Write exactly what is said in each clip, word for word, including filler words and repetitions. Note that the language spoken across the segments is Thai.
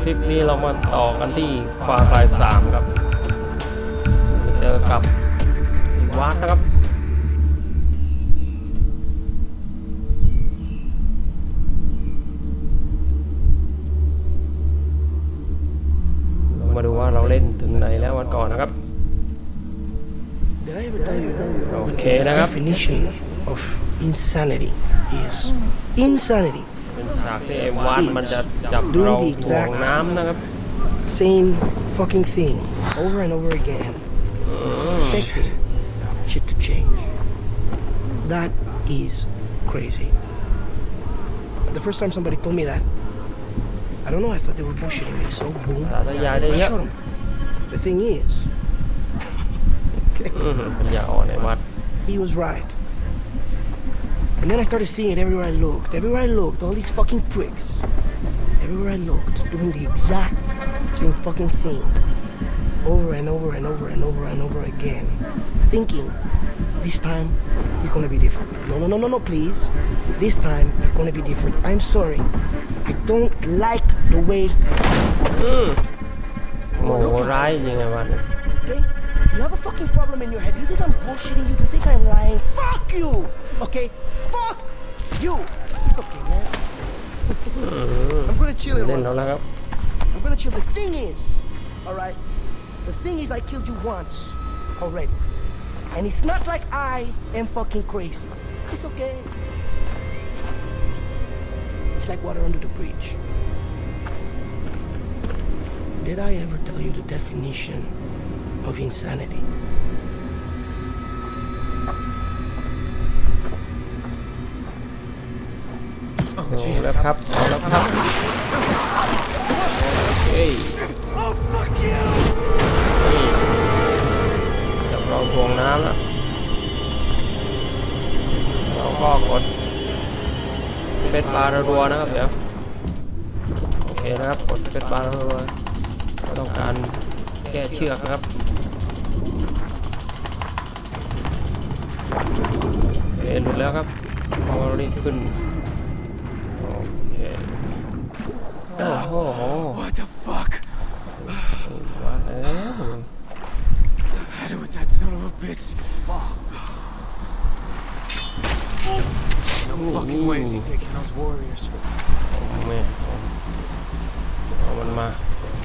คลิปนี้เรามาต่อกันที่ฟาร์ไลน์สามครับเจอกับวาร์ดนะครับเรามาดูว่าเราเล่นถึงไหนแล้ววันก่อนนะครับโอเคนะครับ Definition of insanity is insanity เป็นฉากที่ไอ้วาร์ดมันจะจับเราถ่วงน้ำนะครับ same fucking thing over and over again expecting shit to change. That is crazy. The first time somebody told me that, I don't know, I thought they were bullshitting me. So boom, I shot him. The thing is, he was right. And then I started seeing it everywhere I looked. Everywhere I looked, all these fucking pricks. Everywhere I looked, doing the exact same fucking thing. Over and over and over and over and over again. Thinking, this time, it's gonna be different. No, no, no, no, no, please. This time, it's gonna be different. I'm sorry. I don't like the way... Mm. Oh, right, okay? You have a fucking problem in your head. Do you think I'm bullshitting you? Do you think I'm lying? Fuck you! Okay? Fuck you! It's okay, man. I'm gonna chill it. I'm gonna chill. The thing is, alright? The thing is I killed you once already. And it's not like I am fucking crazy. It's okay. It's like water under the bridge. Did I ever tell you the definition of insanity? Oh, Jesus. Oh, hey. Oh, fuck you! จับเราถ่วงน้ำแล้วเราก็กดสเปซบาร์รัวๆนะครับเดี๋ยวโอเคนะครับกดสเปซบาร์รัวๆต้องการแก้เชือกนะครับเอ็นหลุดแล้วครับพอรีบขึ้นโอเคโอ้โห What the fuck? ว่าแล้ว Had it with that son of a bitch. No fucking way is he taking those warriors. แม่เอามันมา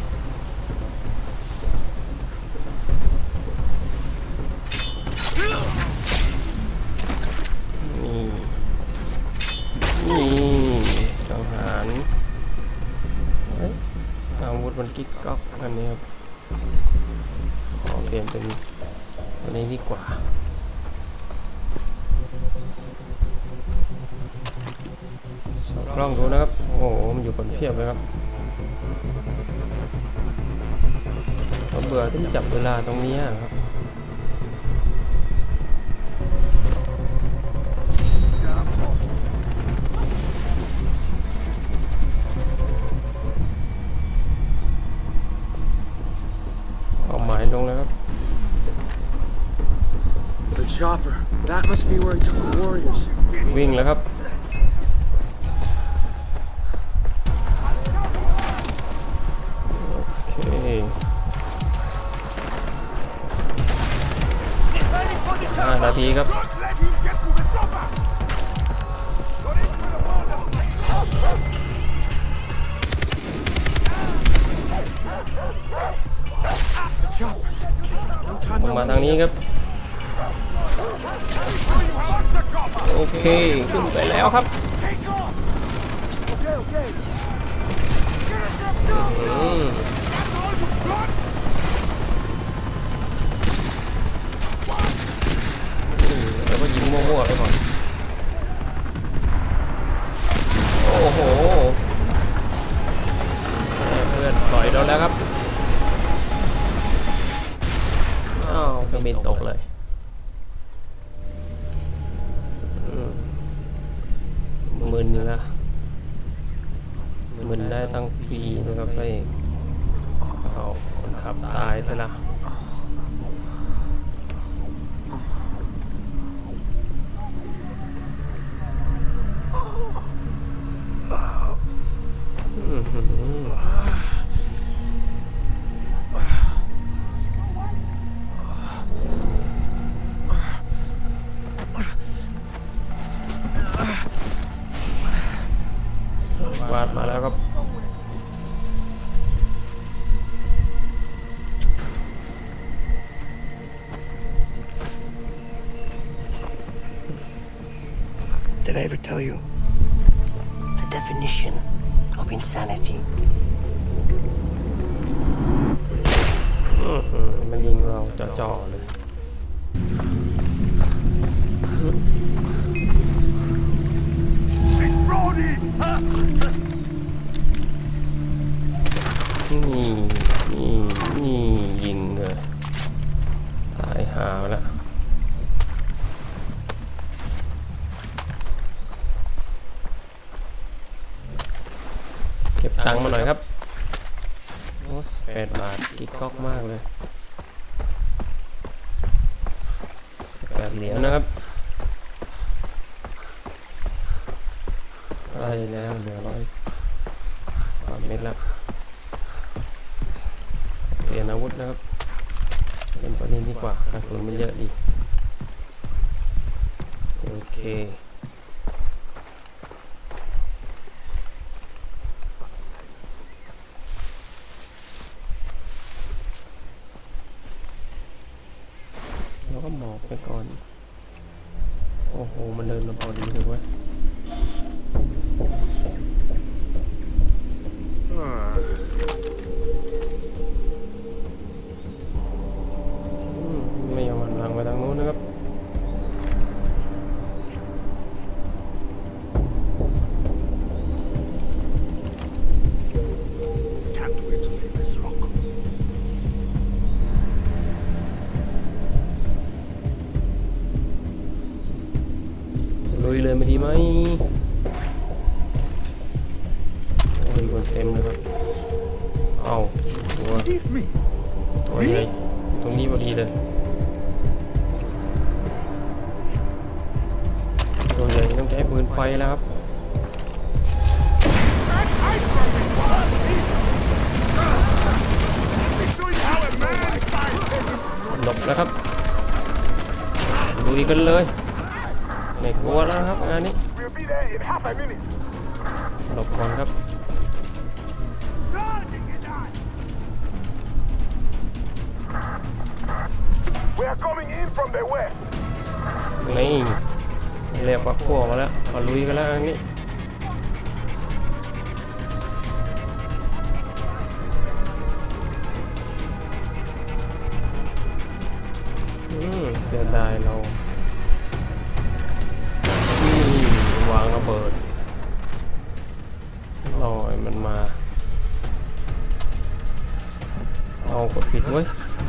นี่นี่สังหารอาวุธมันกิ๊กก๊อกอันนี้ครับขอเปลี่ยนเป็นอันนี้ดีกว่าสองกล้องดูนะครับโอ้โหมันอยู่บนเพียบเลยครับเราเบื่อที่จับเวลาตรงนี้ครับเอาหมายลงแล้วครับ The chopper. That must be where he took the warriors. วิ่งแล้วครับโอเคห้านาทีครับมาทางนี้ครับโอเคขึ้นไปแล้วครับแล้วก็ยิงมั่วๆไปก่อนโอ้โหเพื่อนปล่อยเราแล้วครับอ้าวเครื่องบินตกเลยมึนนะมึนได้ตั้งปีนะครับไปเอาคนขับตายซะละ I ever tell you the definition of insanity? มันยิงเราจ่อๆเลย นี่นี่นี่ยิงเลยตายหาแล้วเก็บตังค์มาหน่อยครับโอ้แปดบาทอีกก๊อกมากเลยแปดเหรียญนะครับได้แล้วเหลือร้อยสามเม็ดแล้วเปลี่ยนอาวุธนะครับเป็นตัวนี้ดีกว่ากระสุนมันเยอะดีโอเคแล้วก็หมอบไปก่อนโอ้โหมันเดินมาพอดีเลยเว้ยไม่ยอมหันหลังไปทางนู้นนะครับลุยเลยไม่ดีไหมโอ้ยคนเต็มเลยครับเอาตัวตัวใหญ่ตรงนี้พอดีเลยตัวใหญ่ต้องใช้ปืนไฟแล้วครับหลบแล้วครับลุยกันเลยไม่กลัวแล้วครับงานนี้หลบก่อนครับนี่เรียกว่าพวกมาแล้วมาลุยกันแล้วงานนี้อืมเสียดายเราวางระเบิดรอยมันมาเอากดปิดไว้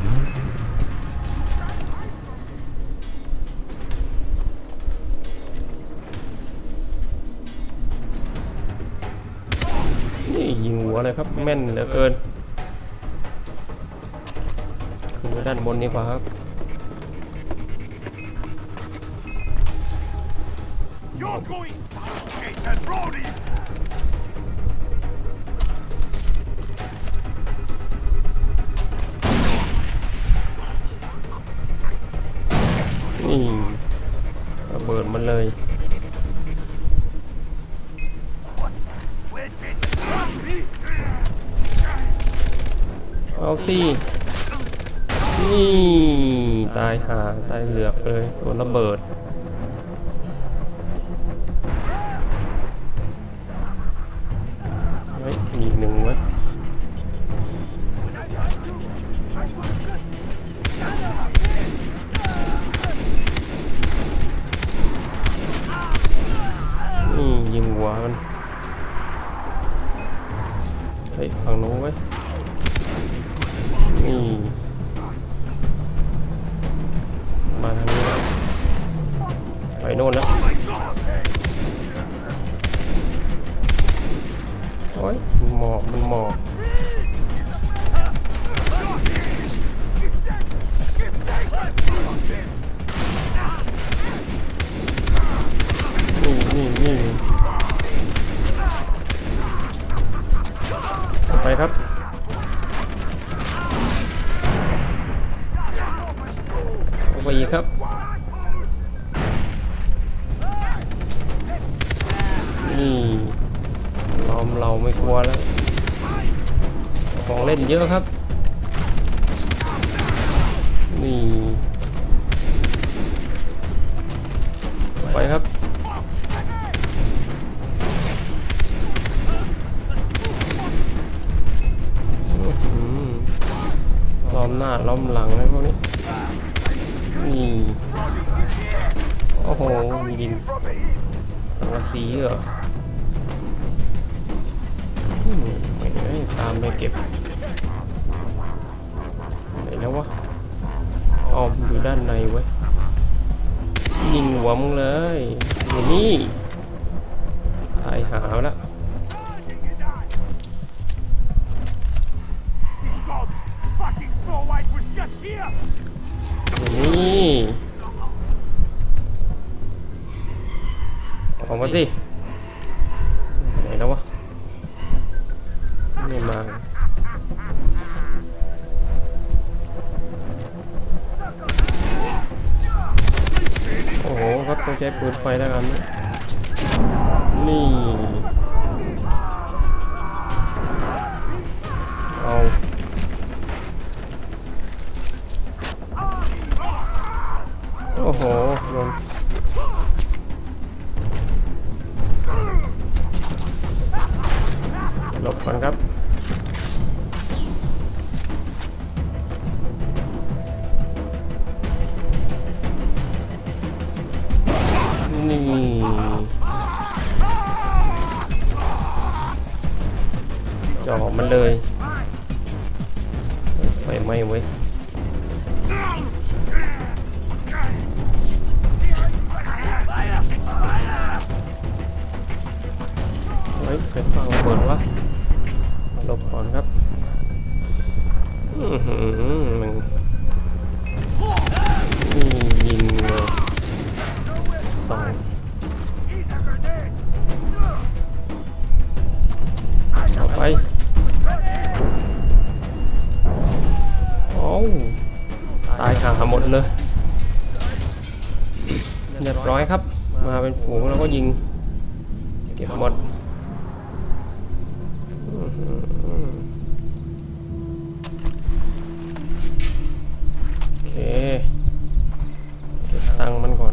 นี่ยิงหัวเลยครับแม่นเหลือเกินขึ้นไปด้านบนดีกว่าครับนี่ระเบิดมันเลยเอาสินี่ตายห่าตายเหลือกเลยโดนระเบิดเฮ้ยมีอีกหนึ่งไว้นี่ยิงหัวมันเฮ้ยฝั่งโน้นไว้นี่มาทางนี้แล้วไปโน่นแล้วโอ้ยหมอกมันหมอกนี่นี่นี่ไปครับไปอีกครับนี่ล้อมเราไม่กลัวแล้วของเล่นเยอะครับนี่ไปครับล้อมหน้าล้อมหลังอะไรพวกนี้นี่โอ้โหมีดินสังกะสีเหรอไม่ได้ตามไปเก็บไหนแล้ววะออมอยู่ด้านในเว้ยยิงหัวมึงเลยอยู่นี่ตายหาแล้วอยู่นี่ออกมาสิไหนแล้ววะไม่มาโอ้โหครับต้องใช้ปืนไฟแล้วกันนี่เอาโอ้โหลงหลบก่อนครับนี่จ่อมันเลยไฟไหม้เว้ยเฮ้ยเป็นฟังระเบิดวะหลบก่อนครับอือหือมันนี่ยิงเลยสองเอาไปโอ้ตายหาหมดเลยเรียบร้อยครับมาเป็นฝูงแล้วก็ยิงเก็บหมดโอเคเก็บตังค์มันก่อน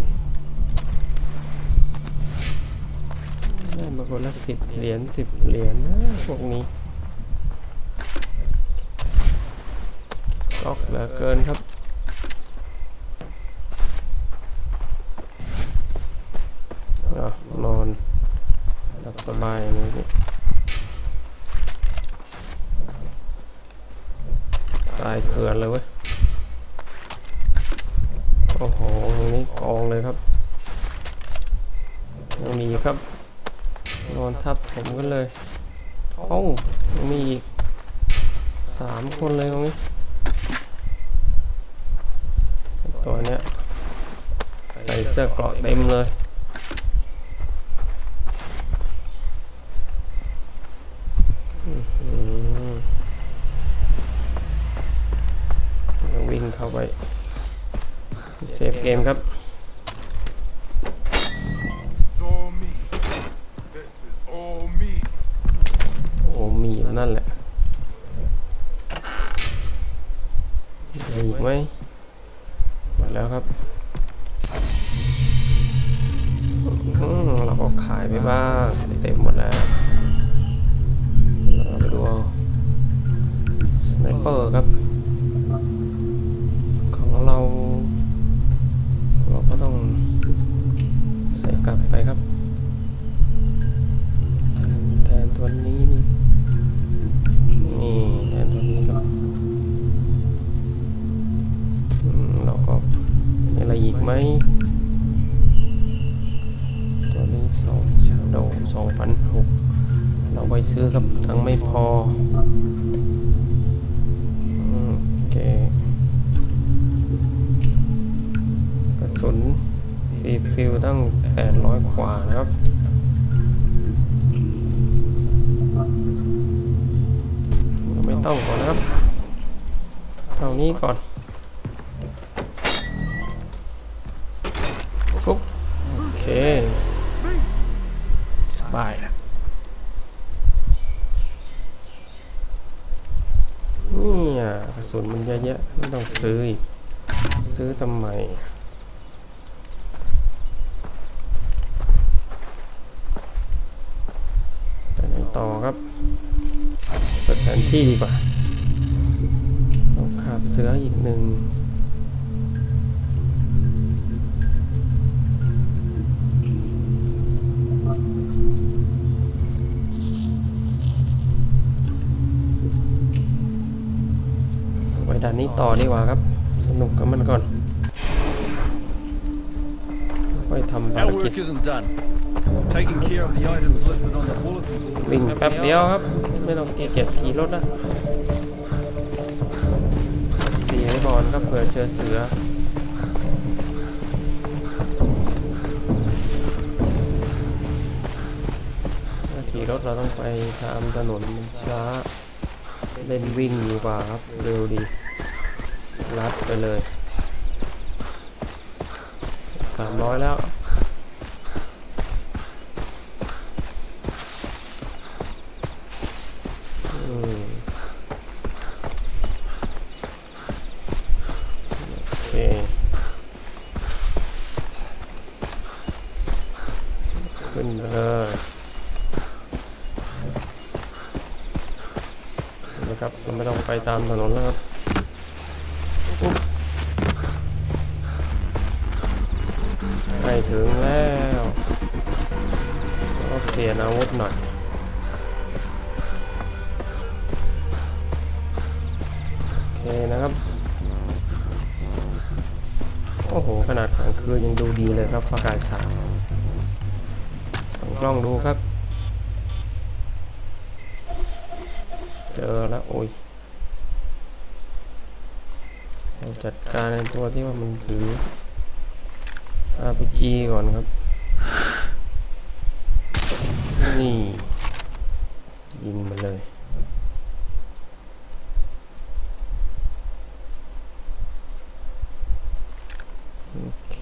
ได้มาคนละสิบเหรียญสิบเหรียญนะพวกนี้ก๊อกเหลือเกินครับนอนหลับสบายเลยตายเกลือนเลยเว้ยโอ้โหตรงนี้กองเลยครับยังมีครับนอนทับผมกันเลยโอ้ยังมีอีกสามคนเลยตรงนี้ตัวเนี้ยใส่เสื้อเกราะเต็มเลยวิ่งเข้าไปเซฟเกมครับโอ้มีนั่นแหละมีอีกไหมหมดแล้วครับเราก็ขายไปบ้างเต็มหมดแล้วเราไปดูสไนเปอร์ครับของเราเราก็ต้องใส่กลับไปครับแทนตัวนี้นี่นี่แทนตัวนี้ครับเราก็มีอะไรอีกไหมตัวนี้สองชาโดสองพันหกเราไปซื้อครับทั้งไม่พอโอเคกระสุนรีฟิลตั้งแปดร้อยกว่านะครับไม่ต้องก่อนนะครับเท่านี้ก่อนฟุ๊บโอเคสบายนะนี่อ่ะกระสุนมันเยอะแยะไม่ต้องซื้ออีกซื้อทำไมไปไหนต่อครับเปิดแผนที่ดีกว่าต้องฆ่าเสืออีกหนึ่งไปด่านนี้ต่อดีกว่าครับสนุกกับมันก่อนไปทำภารกิจวิ่งแป๊บเดียวครับไม่ต้องเก็บขี่รถนะสีให้ก่อนครับเผื่อเจอเสือถ้าขี่รถเราต้องไปตามถนนมันช้าเล่นวิ่งดีกว่าครับเร็วดีลัดไปเลยสามร้อยแล้วขึ้นเลยนะครับเราไม่ต้องไปตามถนนแล้วครับใกล้ถึงแล้วก็เปลี่ยนอาวุธหน่อยโอเคนะครับโอ้โหขนาดกลางคืนยังดูดีเลยครับฟ้ากายสามส่องกล้องดูครับเจอแล้วโอ้ยเราจัดการในตัวที่ว่ามันถือ อาร์ พี จี ก่อนครับนี่ยิงมาเลยโอเค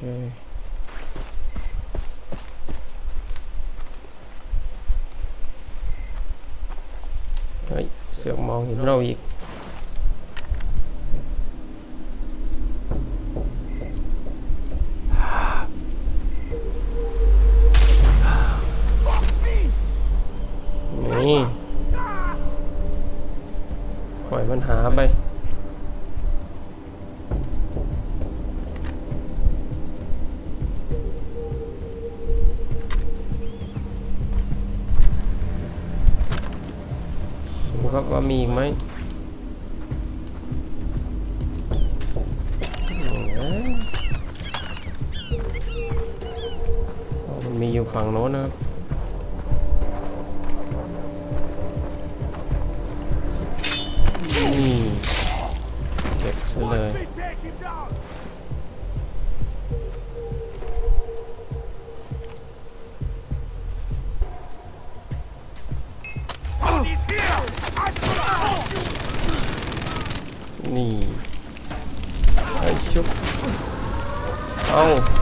เฮ้ยเสือกมองเห็นเราอีกนี่ปล่อยมันหาไปดูครับว่ามีอีกไหมมันมีอยู่ฝั่งโน้นนะครับนี่เก็บซะเลยนี่ไอ้ชุบเอา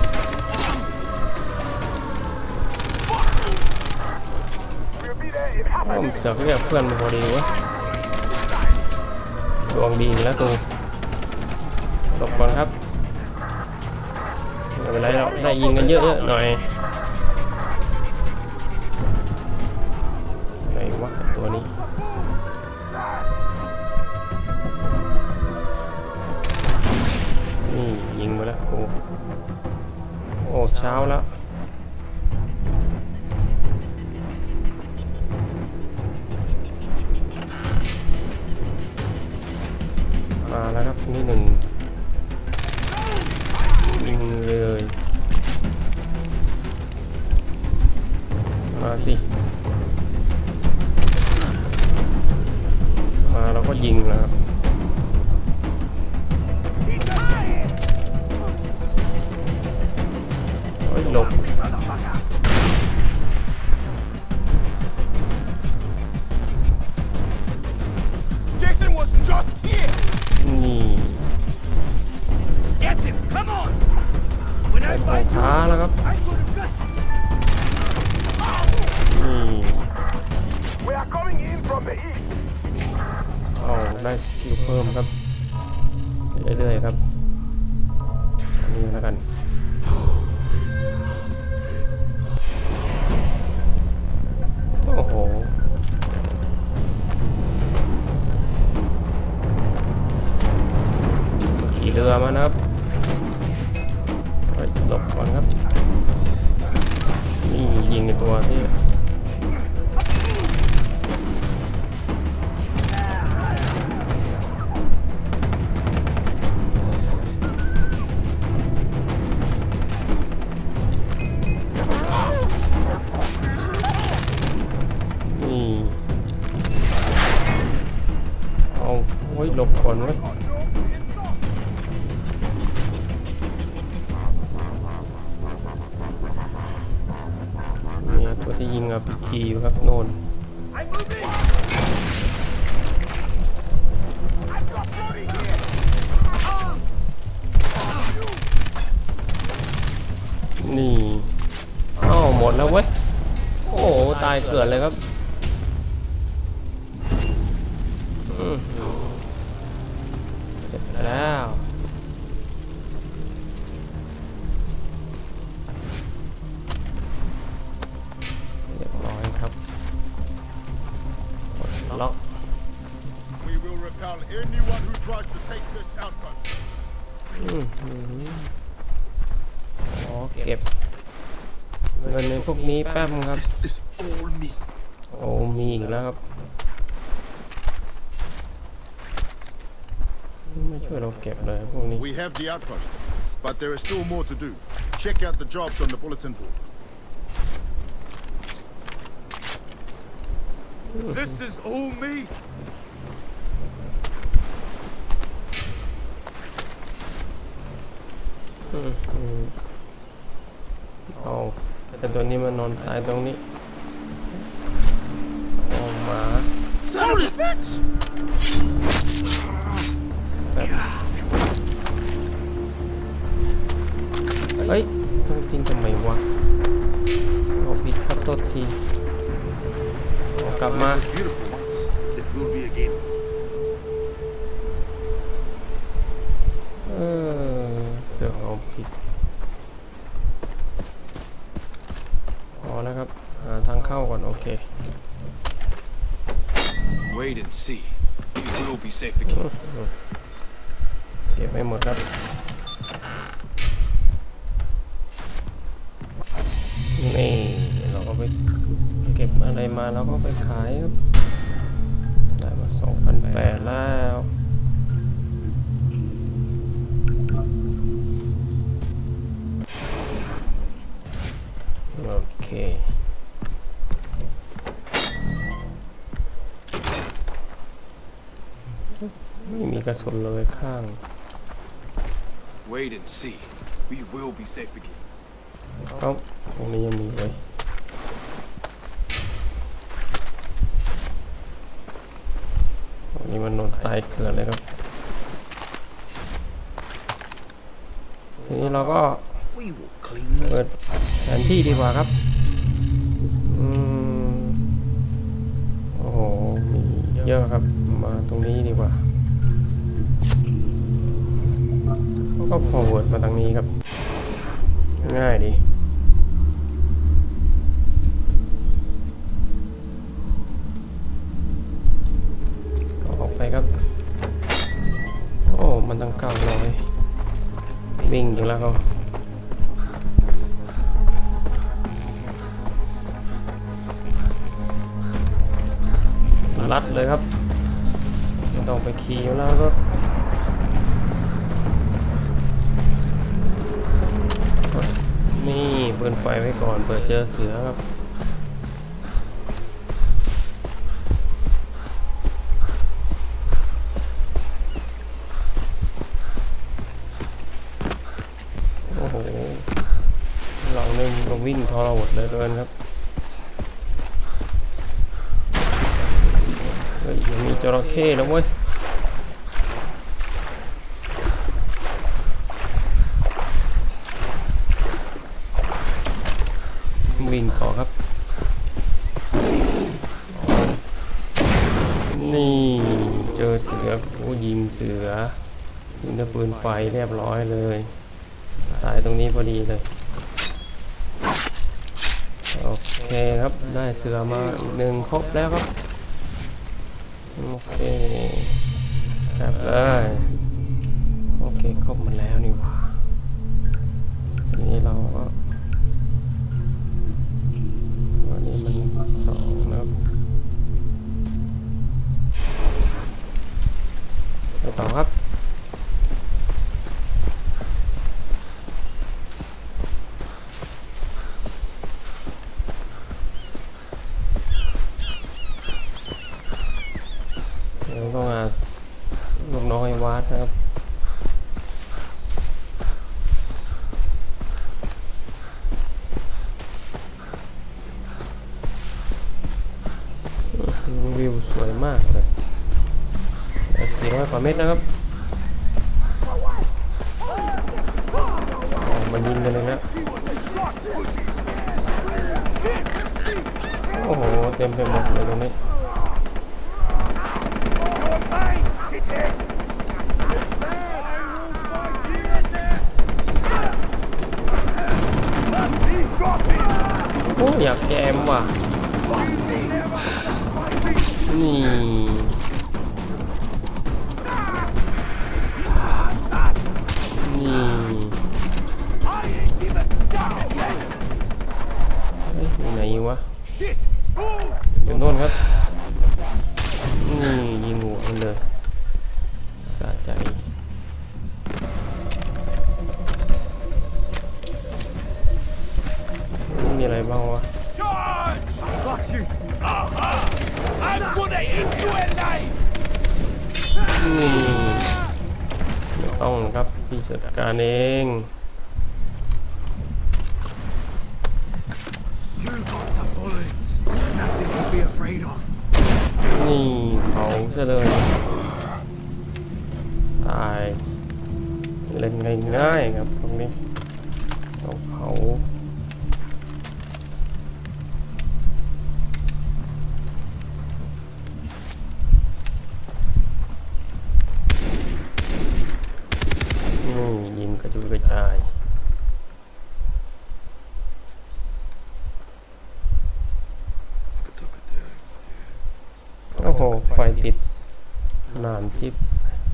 อ้อมเสือกเรียกเพื่อนมาพอดีวะดวงดีแล้วตูหลบก่อนครับไม่เป็นไรเราได้ยิงกันเยอะๆหน่อยไหนวะตัวนี้นี่ยิงมาแล้วกูโอ้เช้าแล้วมาแล้วครับนี่หนึ่งยิงเลยมาสิมาแล้วก็ยิงแล้วครับเฮ้ยหลบนี่ไปปล่อยท้าแล้วครับนี่เอาได้สกิลเพิ่มครับเรื่อยๆครับนี่แล้วกันโอ้โหเรือมานะครับหลบก่อนครับนี่ยิงในตัวที่นี่เอาไว้หลบก่อนไว้ตัวที่ยิงอ่ะพีจีอยู่ครับโน่นนี่อ้าวหมดแล้วเว้ยโอ้ตายเกิดเลยครับเสร็จแล้วล็อก We will repel anyone who tries to take this outpost. อ๋อเก็บเงินในพวกนี้แป๊บครับ This is all me. โอ้มีอีกแล้วครับไม่ช่วยเราเก็บเลยพวกนี้ We have the outpost, but there is still more to do. Check out the jobs on the bulletin board. This is all me. เอาแต่ตัวนี้มันนอนตายตรงนี้โอ้หมาเฮ้ยต้องทิ้งทำไมวะเอาผิดครับโทษทีกลับมาเออเสือเอาผิดพอนะครับหาทางเข้าก่อนโอเค Wait and see. We will be safe again. เก็บไม่หมดครับนี่เราก็ไปเก็บอะไรมาเราก็ไปขายครับได้มา สองพันแปดร้อย แล้วโอเคไม่มีกระสุนเลยข้าง Wait and see. We will be safe again. ครับตรงนี้ยังมีเลยตรงนี้มันนอนตายเกลือเลยครับทีนี้เราก็เปิดแผนที่ดีกว่าครับอืมโอ้โหมีเยอะครับมาตรงนี้ดีกว่าก็ forward มาทางนี้ครับง่ายดีก็ออกไปครับโอ้มันตั้งเก้าร้อยวิ่งอยู่แล้วเขาลัดเลยครับไม่ต้องไปขี่แล้วรถนี่ปืนไฟไว้ก่อนเปิดเจอเสือครับโอ้โหเราเนี่ยก็วิ่งทรหดเลยเกินครับเฮ้ยยังมีจระเข้นะเว้ยวิ่งต่อครับนี่เจอเสือผู้ยิงเสือยิงด้วยปืนไฟเรียบร้อยเลยตายตรงนี้พอดีเลยโอเคครับได้เสือมาอีกหนึ่งครบแล้วครับโอเคครับเลยโอเคครบหมดแล้วนี่หว่าทีนี้เราก็วันนี้มันสองนะครับไปต่อครับแล้วก็มาลูกน้องไอ้วาดนะครับวิวสวยมากเลยสี่ร้อยกว่าเมตรนะครับมันยิงกันเลยนะโอ้โหเต็มไปหมดเลยตรงนี้โอ้อยากแกมว่ะนี่นี่เฮ้ยอยู่ไหนวะอยู่โน่นครับนี่ยิงหัวมันเลยสะใจมีอะไรบ้างวะนี่ไม่ต้องครับพี่จัดการเองนี่เผาซะเลยตายเล่นง่ายๆครับตรงนี้ต้องเผายิงกระจุยกระจายโอ้โหไฟติดนานจิ๊บ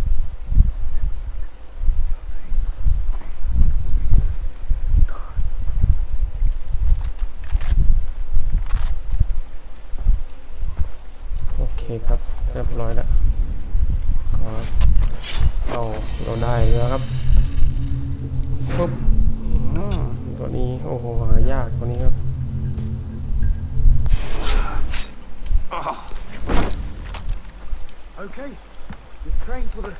โอเคครับเรียบร้อยแล้วก็เอาเราได้แล้วครับปุ๊บตัวนี้โอ้โหหายากตัวนี้ครับ Okay, you've trained for this.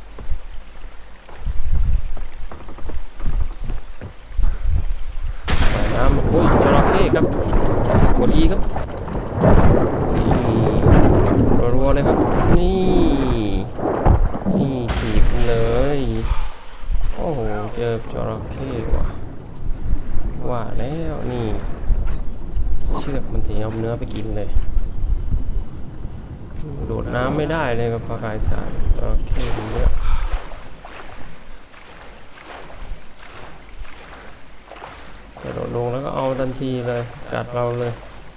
ใส่น้ำโอ้ยจระเข้ครับกดอีครับนี่รัวๆเลยครับนี่นี่ถีบเลยโอ้โหเจอจระเข้ว่ะว่าแล้วนี่เชือกมันถึงเอาเนื้อไปกินเลยโดดน้ำไม่ได้เลยกับฟ้ากายสายจระเข้เยอะกระโดดลงแล้วก็เอาทันทีเลยกัดเราเลย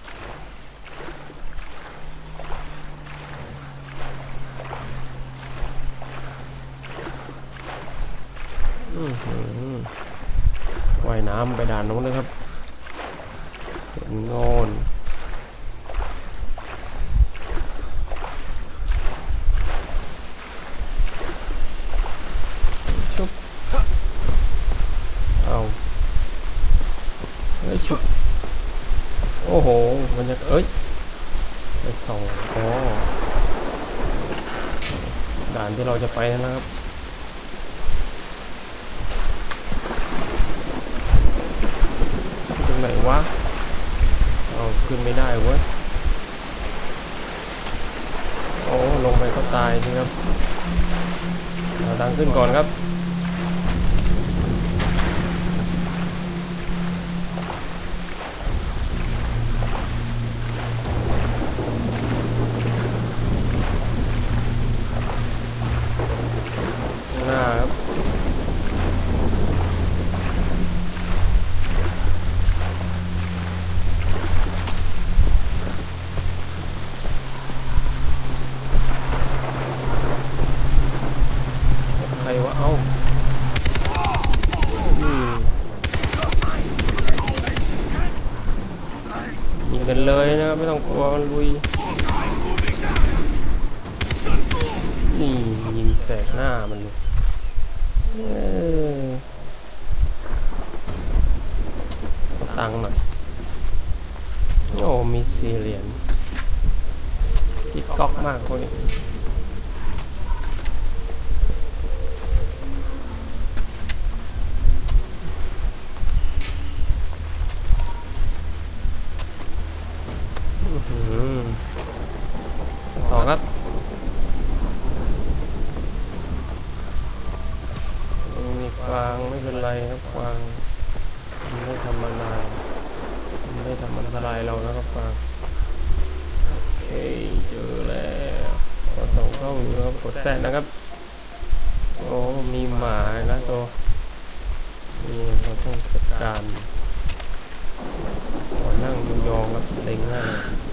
ว่ายน้ำไปด่านนู้นเลยครับโน่นชุบเอาเฮ้ยชุบโอ้โหมันจะเอ้ยไปส่องอ๋อด่านที่เราจะไปนะครับไหนวะเอาขึ้นไม่ได้เว้ยโอ้ลงไปก็ตายสิครับเอาทางขึ้นก่อนครับหน้าครับใครวะเอ้ากันเลยนะครับไม่ต้องกลัวมันลุยนี่ยิงแสกหน้ามันเลยตังค์หน่อยโอ้มีสี่เหรียญติดก๊อกมากคนนี้ต่อครับมีกวางไม่เป็นไรครับกวางไม่ทำอันตรายไม่ทำอันตรายเรานะครับกวางโอเคเจอแล้วกดส่งเข้าอยู่ครับกดแซดนะครับโอ้มีหมานะตัวนี่เราต้องจัดการขอนั่งยองๆครับเล็งหน้า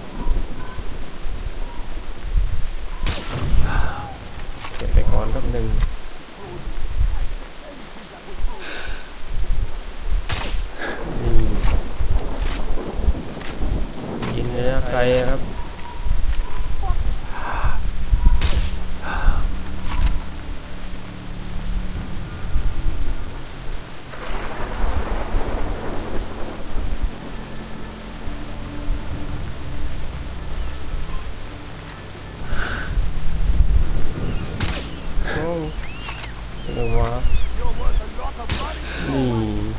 เก็บไปก่อนครับหนึ่งนี่ยิงระยะไกลครับเดี๋ยววะนี่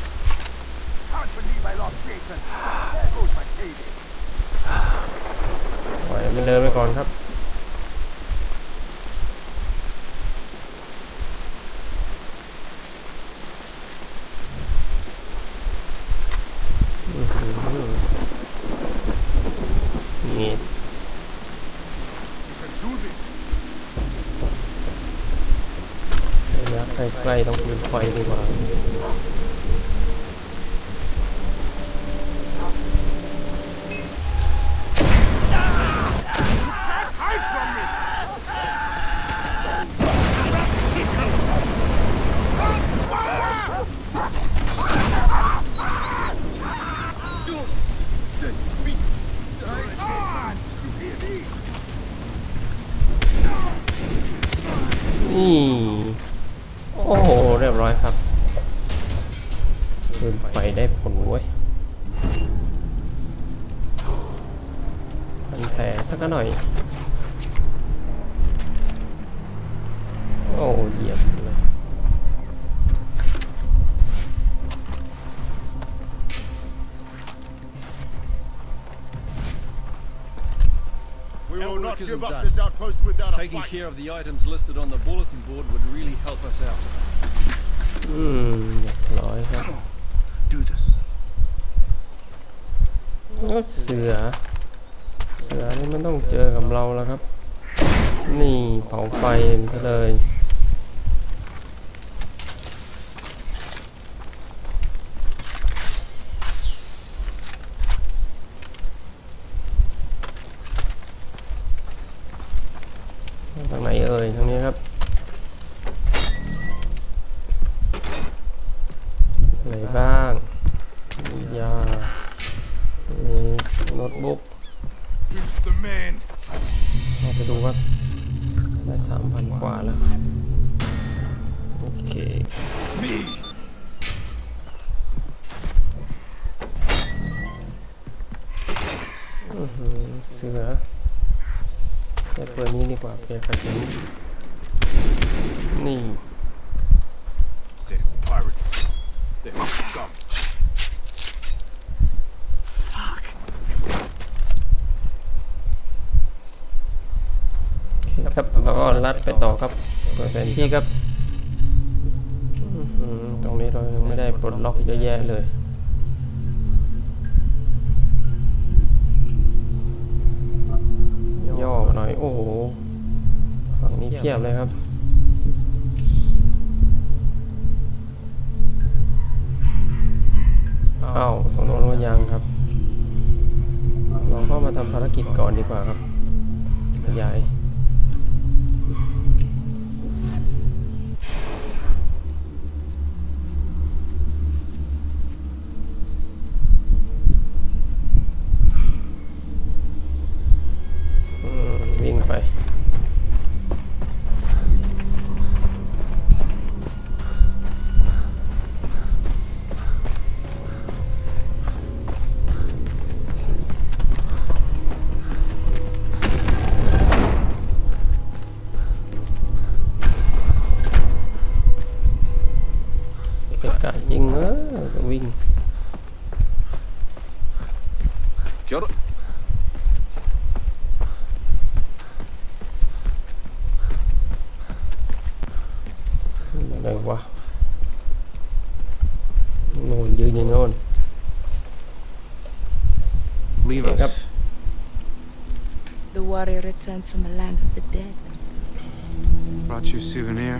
ปล่อยมันเดินไปก่อนครับนี่ใกล้ๆต้องปืนไฟดีกว่านี่โอ้โหเรียบร้อยครับปืนไฟได้ผลเว้ยพันแผลสักหน่อยโอ้เหยียบเลย We will not give up this outpost without a Taking fight. care of the items listed on the bulletin board would really help us out. อืมร้อยครับ Do this. เสือเสือนี่มันต้องเจอกับเราแล้วครับนี่เผาไฟซะเลยทางไหนเอ่ยทางนี้ครับอะไรบ้างยาโน้ตบุ๊กเราไปดูว่าได้สามพันกว่าแล้วโอเคเสือแต่ตัวนี้ดีกว่าเพียงกระสุนนี่ครับแล้วก็ลัดไปต่อครับเปิดแผนที่ครับตรงนี้เรายังไม่ได้ปลดล็อกเยอะแยะเลยย่อหน่อยโอ้โหฝั่งนี้เพียบเลยครับอ้าวตรงโน้นว่ายังครับเราก็มาทำภารกิจก่อนดีกว่าครับขยายกะจริงเออวิ่ง Kia ora. อะไรวะโน่นยืนอยู่โน่น Leave Pick up. us. The warrior returns from the land of the dead. Brought you a souvenir.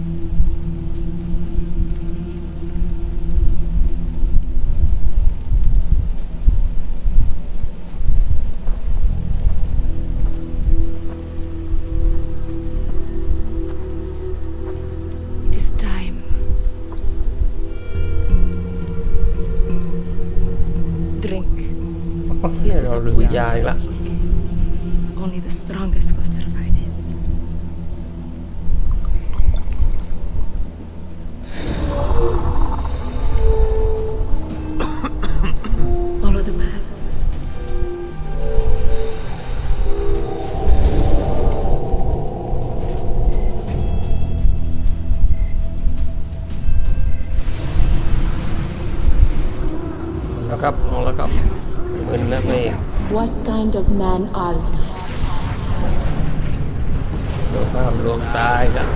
It is time. Drink. This is เรา a ลืม poison ยาอีกละ Only the strongest will survive it. Follow the path. Một lá cặp, một lá cặp. Mình đã về. What kind of man are you? Được không? Luôn tay ra.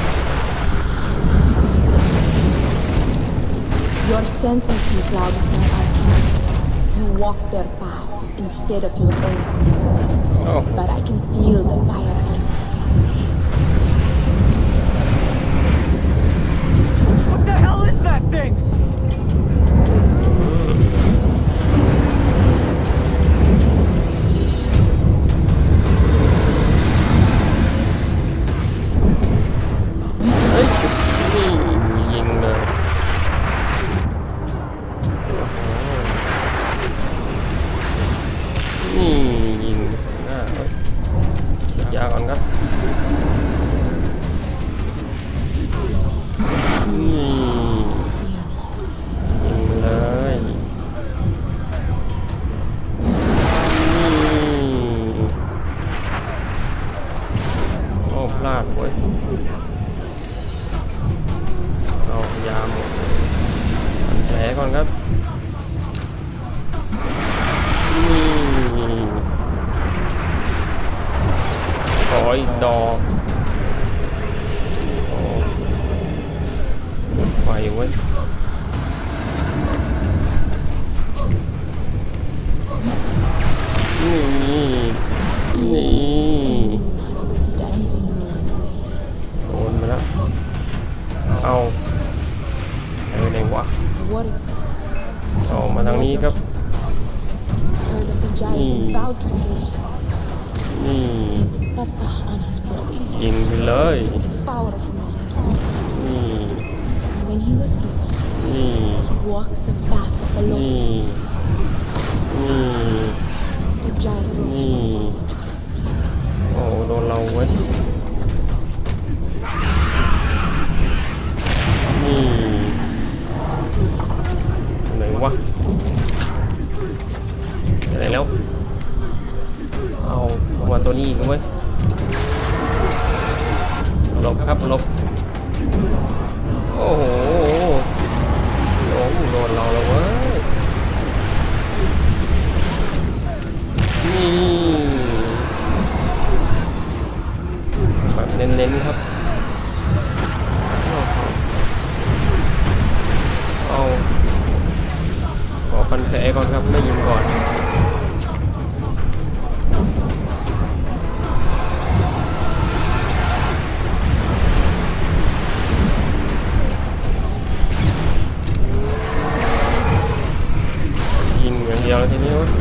Your senses be clouded by others. You walk their paths instead of your own footsteps. Oh. But I can feel the fire in you. What the hell is that thing? Ấy, nhìn rồi. Nhìn à,ฉีดยาก่อนครับนี่ยิงเลยนี่โอ้พลาดเว้ยเอายาหมดแผลก่อนครับนี่ขออีกดอกโอ้ไฟเว้ยนี่นี่ Stands in your woods. โดนไปแล้วเอาไปไหนวะ Warrior เอามาทางนี้ครับ heard of the giant and vowed to slay him. นี่ Tata on his body. ยิงไปเลย To power of knowledge. นี่ When he was little, นี่ he walked the path of the นี่ lotus. นี่ The giant rose was still with us. โอ้โดนเราเว้ยนี่ไหนวะไหนแล้วเอาเอามาตัวนี้อีกเว้ยหลบครับหลบโอ้โหโดนโดนเราแล้วเว้ยนี่แบบเน้นๆครับเอาขอพันแผลก่อนครับไม่ยิงก่อนยิงอย่างเดียวแล้วทีนี้วะ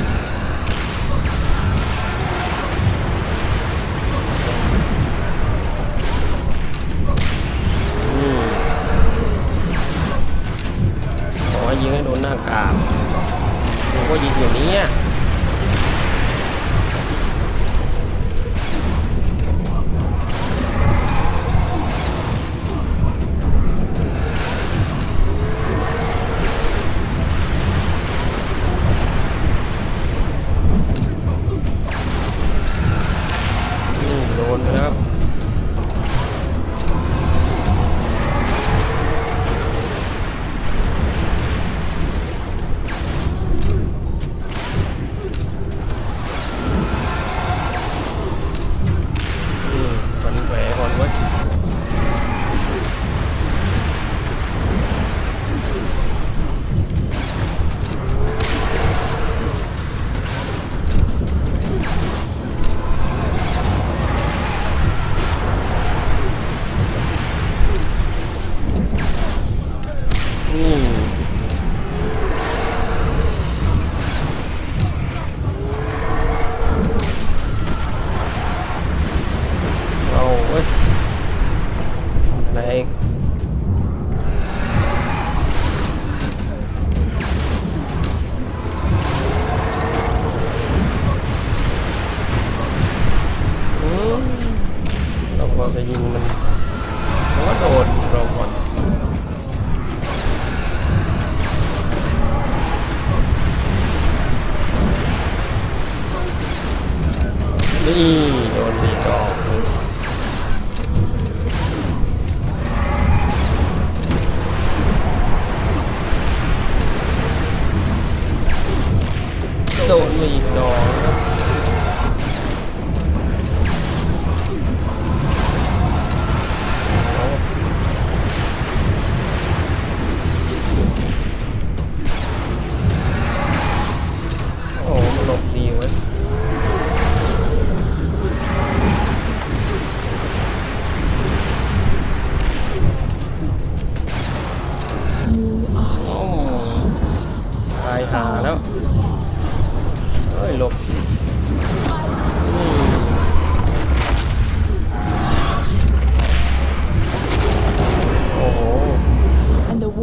ยิงให้โดนหน้ากากผมก็ยิงอยู่นี้โดนไปแล้ว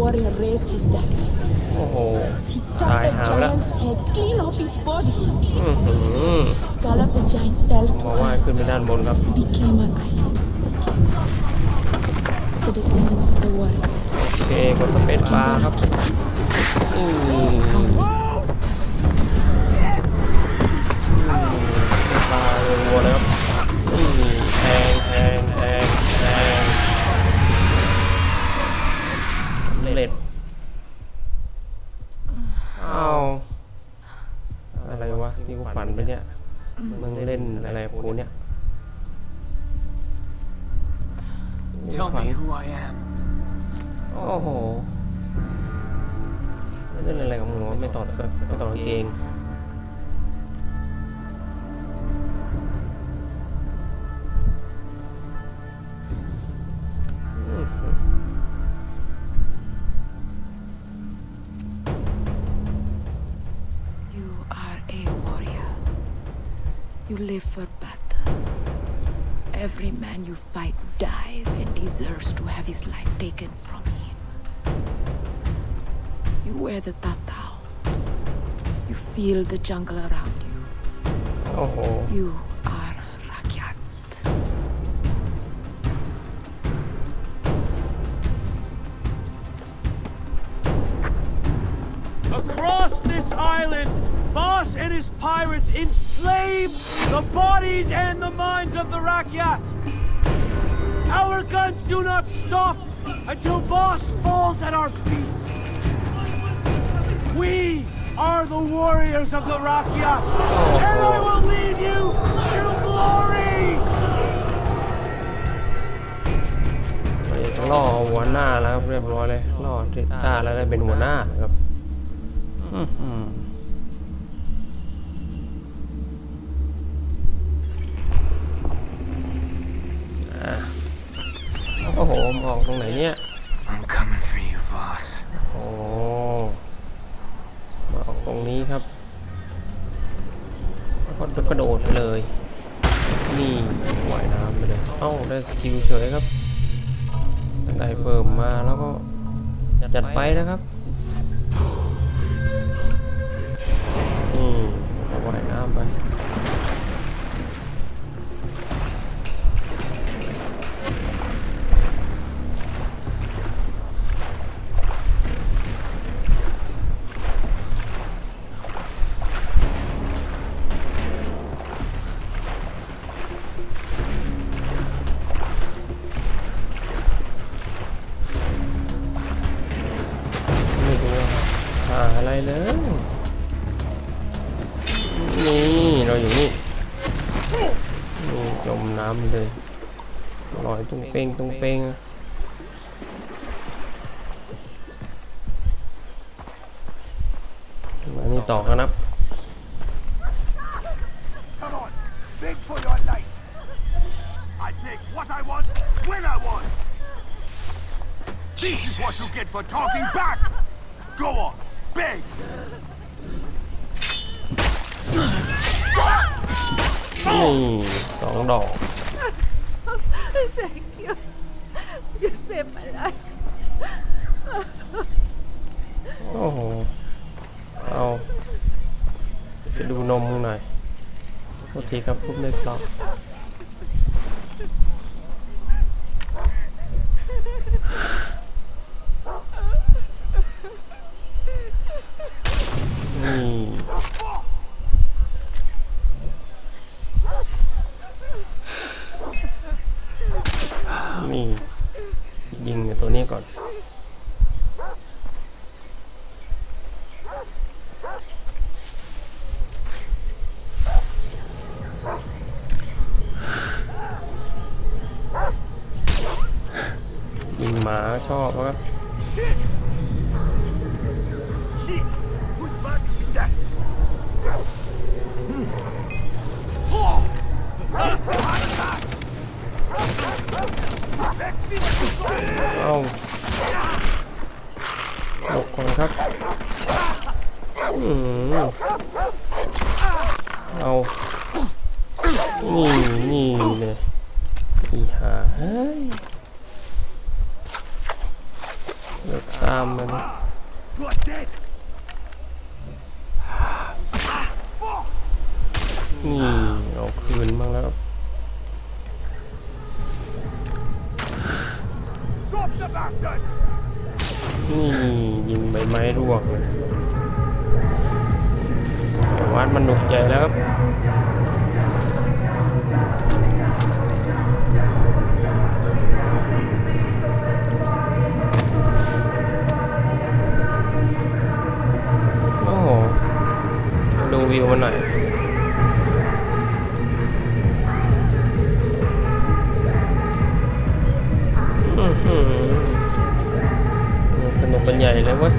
warrior raised his dagger. โอ้โห He cut the giant's head clean off its body. อื้อหือ The skull of the giant fell มาว่ายขึ้นไปด้านบนครับ became an island. The descendants of the warrior. โอเคกดสเปซบาร์ครับอืมปลาวัวเลยครับอืมแทงแทงแทงแทงเล็ดอ้าวอะไรวะนี่กูฝันไปเนี่ยมึงเล่นอะไรกับกูเนี่ย Tell me who I am. โอ้โหเล่นอะไรกับมึงวะไม่ตอดไม่ตอดกางเกง You are a warrior. You live for battle. Every man you fight dies and deserves to have his life taken from him. You wear the tatau. You feel the jungle around you. โอ้โห You are Rakyat. Across this island, Boss and his pirates enslave the bodies and the minds of the Rakyat. Our guns do not stop until Boss falls at our feet. We are the warriors of the Rakyat, and I will lead you to glory. เราจะล่อหัวหน้าแล้วครับเรียบร้อยเลยล่อทิต้าแล้วได้เป็นหัวหน้าครับอือหืออ่ะโอ้โหมองตรงไหนเนี่ย I'm coming for you, boss. โอ้มาออกตรงนี้ครับแล้วก็จะกระโดดไปเลย นี่ว่ายน้ำไปเลยเอ้าได้สกิลเฉยครับได้เพิ่มมาแล้วก็จัดไปนะครับนี่ว่ายน้ำไปอะไรเลยนี่เราอยู่นี่นี่จมน้ำเลยลอยตุ้งเป้งตุ้งเป้งมานี่ต่อกันนะ Come on, beg for your life. I take what I want when I want. This is what you get for talking back. Go on, beg. นี่สองดอก Thank you. You saved my life. โอ้โหเอาจะดูนมมึงหน่อยโทษทีครับพูดไม่เพราะนี่นี่ยิงตัวนี้ก่อนยิงหมาชอบครับ เอาหลบก่อนครับอืมเอานี่นี่เลยอีหาเฮ้ยเดี๋ยวตามมันนี่เอาคืนมาแล้วนี่ยิงใบไม้ร่วงเลยวัดมันหนุกใจแล้วครับโอ้โหดูวิวมันหน่อยสนุกเป็นใหญ่เลยเว้ย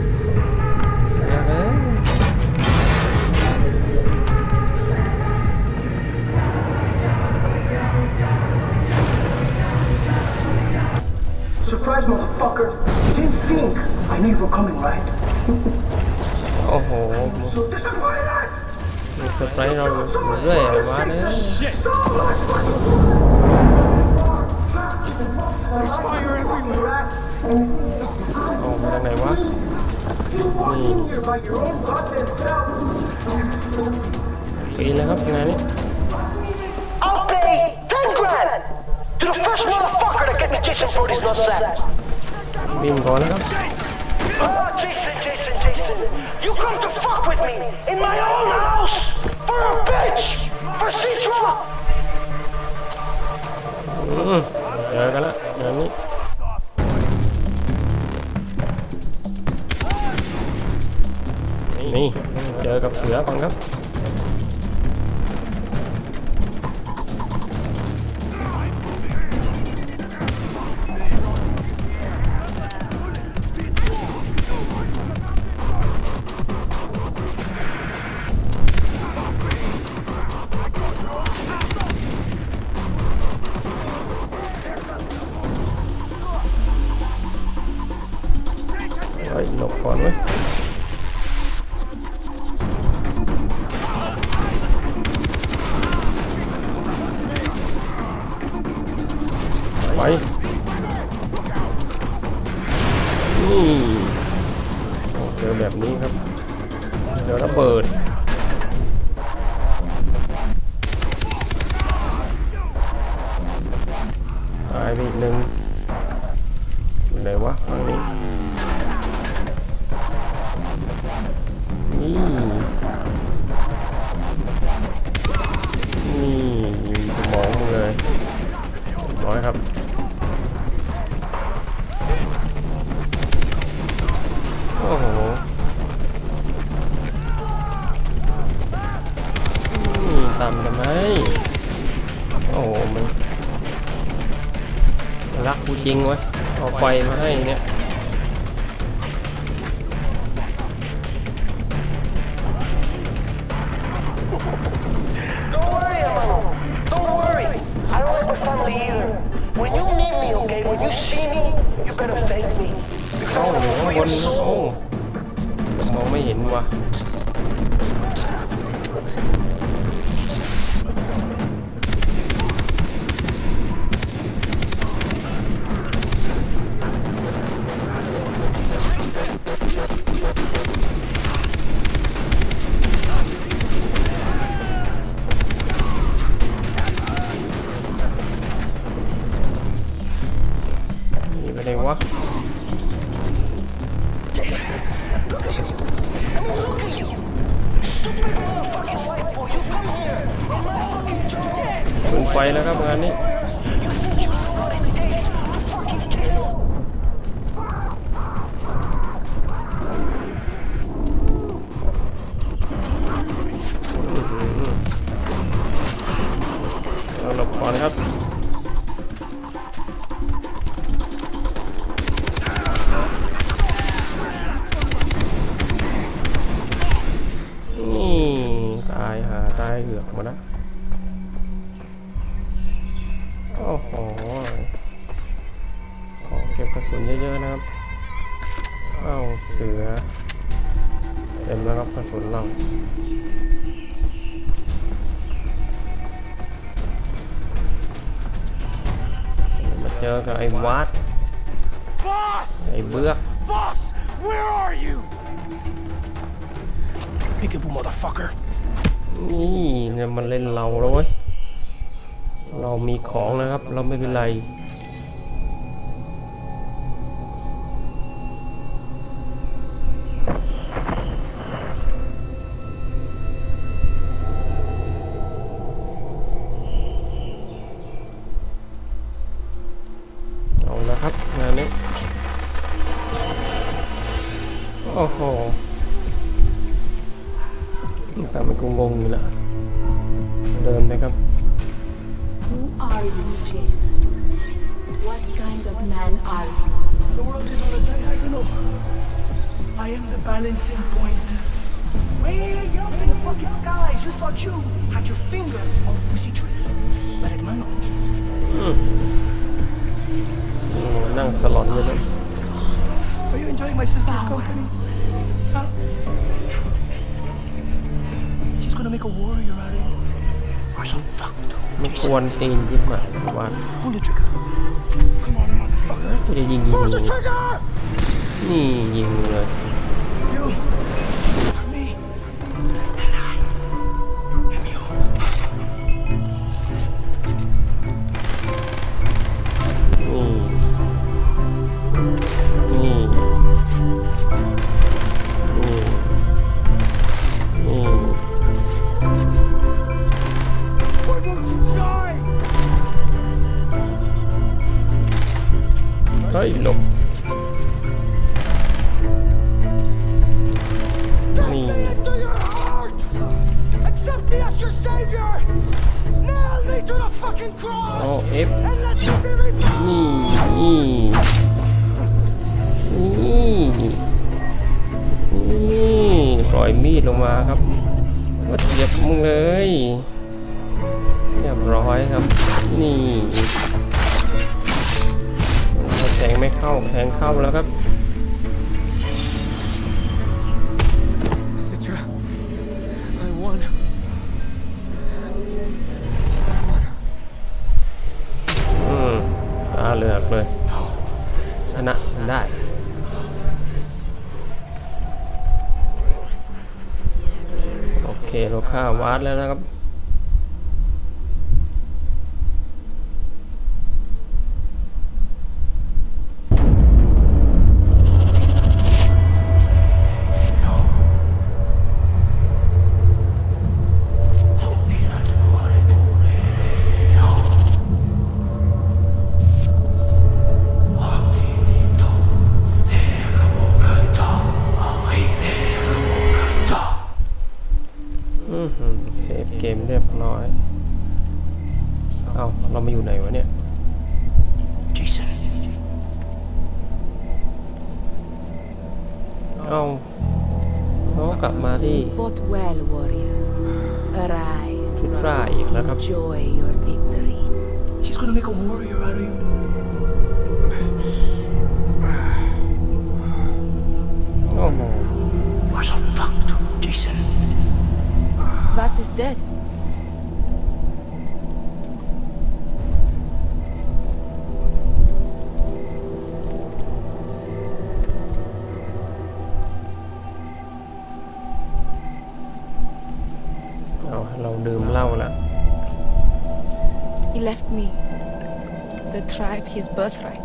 Surprise, motherfucker! You didn't think I knew you were coming, right? โอ้โหมีเซอร์ไพรส์เราเรื่อยๆวะเนี่ย There's fire everywhere. ออกมาจากไหนวะนี่ปีนเลยครับงานนี้ I'll pay ten grand to the first motherfucker to get me Jason Brody's nutsack. บินก่อนนะครับ Oh, Jason, Jason, Jason. You come to fuck with me in my own house for a bitch, for Citra. อืมเจอกันละงานนี้นี่เจอกับเสือก่อนครับเฮ้ยหลบก่อนเว้ยไปนี่เจอแบบนี้ครับเจอระเบิดตายไปอีกหนึ่งไหนวะฝั่งนี้นี่นี่ยิงสมองมึงเลยร้อยครับโอ้โหนี่ตามทำไมโอ้โหมันรักกูจริงวะเอาไฟมาให้เนี่ย When you meet me, okay? When you see me, you better thank me. โอ้โหข้างบนโอ้มองไม่เห็นว่ะนี่ไปไหนวะปืนไฟแล้วครับงานนี้เราหลบก่อนครับนี่ตายหาตายเหือกหมดนะโอ้โหของเก็บกระสุนเยอะๆนะครับเอ้าเสือเต็มแล้วครับกระสุนเรามาเจอกับไอ้วัด Boss! ไอ้เบือก Boss! Where are you? Pick up, motherfucker. นี่เนี่ยมันเล่นเราแล้วเว้ยเรามีของนะครับ เราไม่เป็นไรเอาละครับงานนี้โอ้โหแต่มันก็งงอยู่นะเดินไปครับ Who are you, Jason? What kind of man are you? The world is on a diagonal. I am the balancing point. Way up in the fucking skies, you thought you had your finger on the pussy tree. But hermano. นั่งสลอนเลยนะ Are you enjoying my sister's company? Huh? She's gonna make a warrior out of you. We're so fucked. ไม่ควรตีนยิ้มหมาว่า Pull the trigger. Come on, motherfucker. ไม่ได้ยิงยิง Pull the trigger! นี่ยิงเลย You, me, and I am you. นี่นี่นี่นี่ Why won't you die? เฮ้ยหลบนี่ Into your heart! Accept me as your savior! Nail me to the fucking cross! เอาเอฟ And let me be reborn! นี่นี่นี่นี่ปล่อยมีดลงมาครับว่าเสียบมึงเลยเรียบร้อยครับนี่แทงไม่เข้าแทงเข้าแล้วครับ Citra, I won. อืมตาเหลือกเลยชนะได้โอเคเราฆ่าวาดแล้วนะครับเซฟเกมเรียบร้อยเอ้าเรามาอยู่ไหนวะเนี่ย Jason. เอ้าเรากลับมาที่ Fought well, warrior. Arise. ชุดร่ายอีกแล้วครับ Enjoy your victory. She's gonna make a warrior out of you. โอ้โห We're so fucked, Jason. Vas is dead. เอาเราดื่มเหล้าแล้ว He left me. The tribe, his birthright.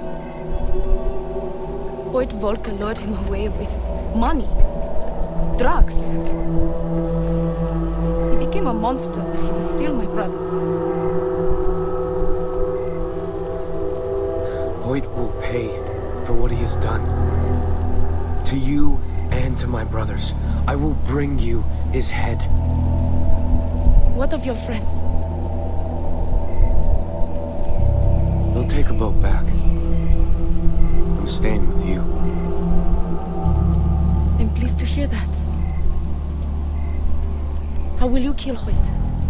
Void Volka lured him away with money, drugs. He became a monster, but he was still my brother. Void will pay for what he has done. To you and to my brothers, I will bring you his head. What of your friends? We'll take a boat back. I'm staying with you. I'm pleased to hear that. How will you kill Hoyt?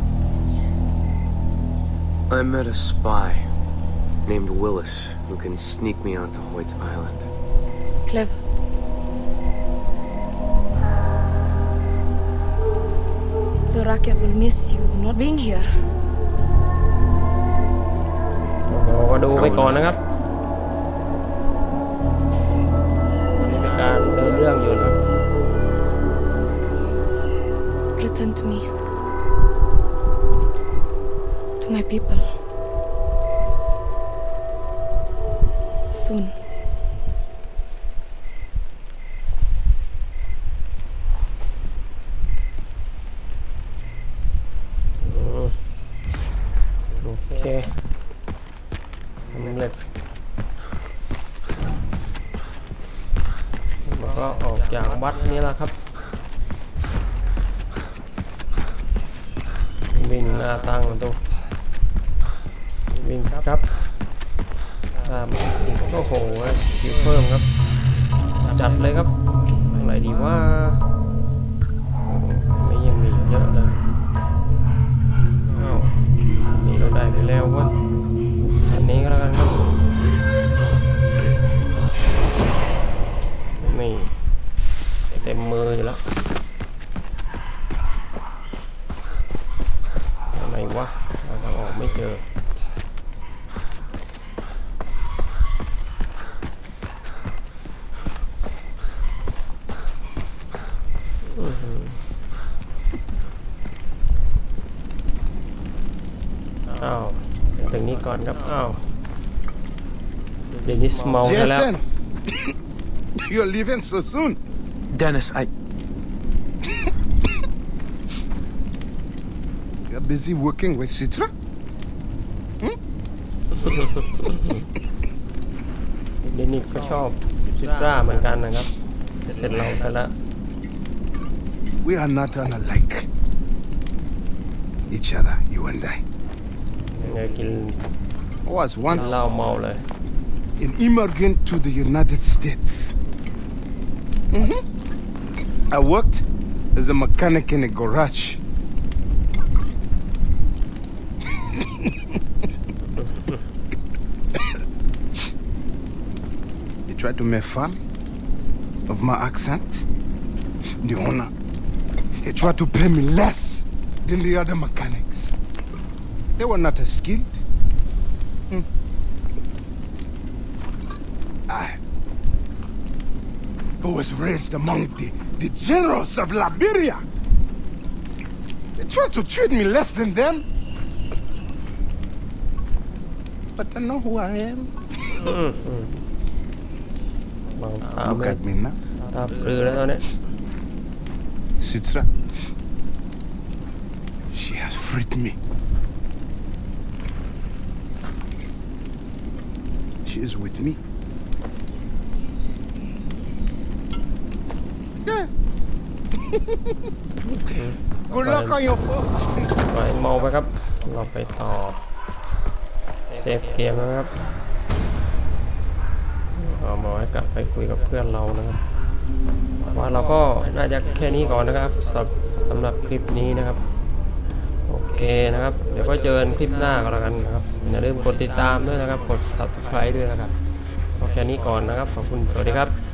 I met a spy named Willis who can sneak me onto Hoyt's island. Clever. The Rakyat will miss you not being here. เราก็ดูไปก่อนนะครับ sent me to my people. Soon. โอเคสำเร็จแล้วก็ออกจากวัดนี้แล้วครับวิ่งหน้าตั้งตัววิ่งครับตามโอ้โหคิวเพิ่มครับจัดเลยครับอะไรดีว่าไม่ยังมีเยอะเลยอ้าวนี่เราได้ไปแล้ววะอันนี้ก็แล้วกันครับนี่เต็มมืออยู่แล้วอะไรวะเราจะออกไม่เจออ้าวตรงนี้ก่อนครับอ้าวเดนิสเมาแล้ว Jason, you're leaving so soon. Dennis, I... You're busy working with Citra? Hmm? เดนิสก็ชอบซิตราเหมือนกันนะครับเสร็จเราซะแล้ว We are not unlike each other, you and I. ยังไงกิน I was เห once ล้าเมาเลย an immigrant to the United States. Mm-hmm. I worked as a mechanic in a garage. They tried to make fun of my accent. The owner, he tried to pay me less than the other mechanics. They were not as skilled. Hmm. I, who was raised among the, the generals of Liberia. They tried to treat me less than them. But I know who I am. มองตา Look ไม่ at me now. ตาปลือแล้วตอนนี้ Citra. She has freed me. She is with me. Yeah. Good luck on your phone. ปล่อยเมาไปครับเราไปต่อเซฟเกมนะครับเอามาไว้กลับไปคุยกับเพื่อนเรานะครับว่าเราก็น่าจะแค่นี้ก่อนนะครับสำหรับสำหรับคลิปนี้นะครับโอเคนะครับเดี๋ยวก็เจอกันคลิปหน้าก็แล้วกันนะครับอย่าลืมกดติดตามด้วยนะครับกด ซับสไครบ์ ด้วยนะครับโอเคนี้ก่อนนะครับขอบคุณสวัสดีครับ